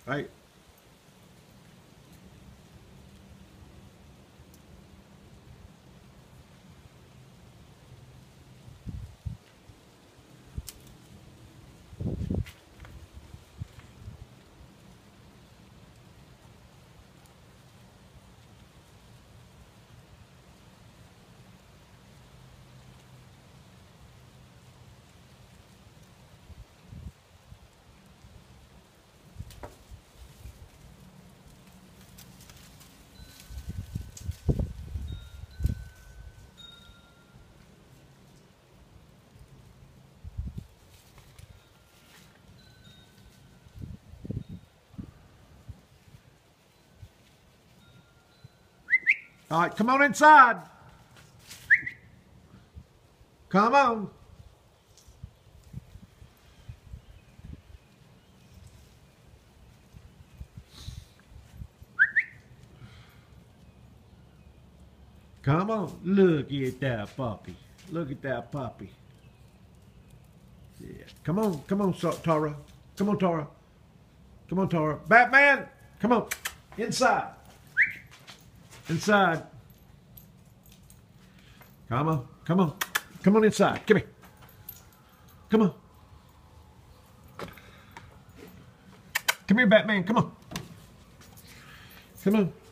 right? All right, come on inside. Come on. Come on. Look at that puppy. Look at that puppy. Yeah. Come on, Tara. Come on, Tara. Come on, Tara. Batman, come on. Inside. Inside. Come on, come on. Come on inside. Come here. Come on. Come here, Batman. Come on. Come on.